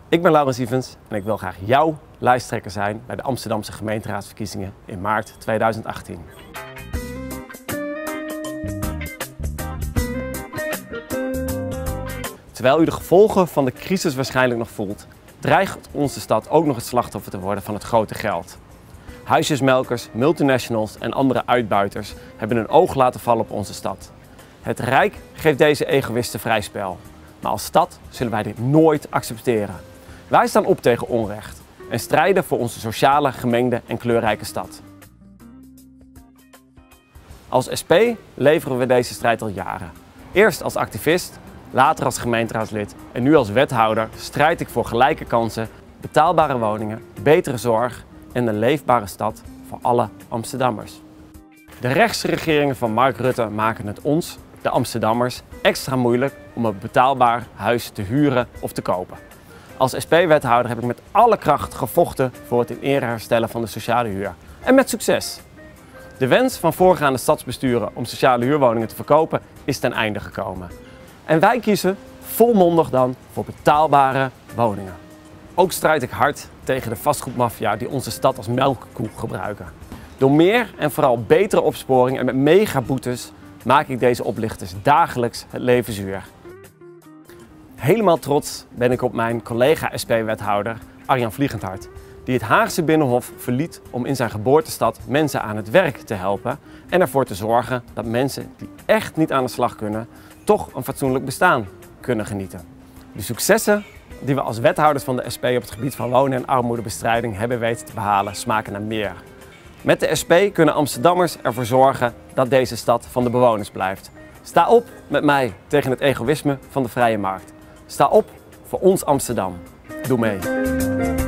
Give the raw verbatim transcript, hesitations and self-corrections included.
Ik ben Laurens Ivens en ik wil graag jouw lijsttrekker zijn bij de Amsterdamse gemeenteraadsverkiezingen in maart tweeduizend achttien. Terwijl u de gevolgen van de crisis waarschijnlijk nog voelt, dreigt onze stad ook nog het slachtoffer te worden van het grote geld. Huisjesmelkers, multinationals en andere uitbuiters hebben hun oog laten vallen op onze stad. Het Rijk geeft deze egoïsten vrij spel. Maar als stad zullen wij dit nooit accepteren. Wij staan op tegen onrecht en strijden voor onze sociale, gemengde en kleurrijke stad. Als S P leveren we deze strijd al jaren. Eerst als activist, later als gemeenteraadslid en nu als wethouder strijd ik voor gelijke kansen, betaalbare woningen, betere zorg en een leefbare stad voor alle Amsterdammers. De rechtse regeringen van Mark Rutte maken het ons, de Amsterdammers, extra moeilijk om een betaalbaar huis te huren of te kopen. Als S P-wethouder heb ik met alle kracht gevochten voor het in ere herstellen van de sociale huur. En met succes. De wens van voorgaande stadsbesturen om sociale huurwoningen te verkopen is ten einde gekomen. En wij kiezen volmondig dan voor betaalbare woningen. Ook strijd ik hard tegen de vastgoedmafia die onze stad als melkkoe gebruiken. Door meer en vooral betere opsporing en met megaboetes maak ik deze oplichters dagelijks het leven zuur. Helemaal trots ben ik op mijn collega S P-wethouder Arjan Vliegendhart, die het Haagse Binnenhof verliet om in zijn geboortestad mensen aan het werk te helpen en ervoor te zorgen dat mensen die echt niet aan de slag kunnen, toch een fatsoenlijk bestaan kunnen genieten. De successen die we als wethouders van de S P op het gebied van wonen en armoedebestrijding hebben weten te behalen, smaken naar meer. Met de S P kunnen Amsterdammers ervoor zorgen dat deze stad van de bewoners blijft. Sta op met mij tegen het egoïsme van de vrije markt. Sta op voor ons Amsterdam. Doe mee.